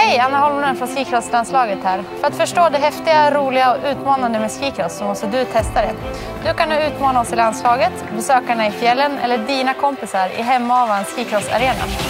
Hej, Anna Holmlund från skicrosslandslaget här. För att förstå det häftiga, roliga och utmanande med skicross så måste du testa det. Du kan nu utmana oss i landslaget, besökarna i fjällen eller dina kompisar i Hemavans skicrossarena.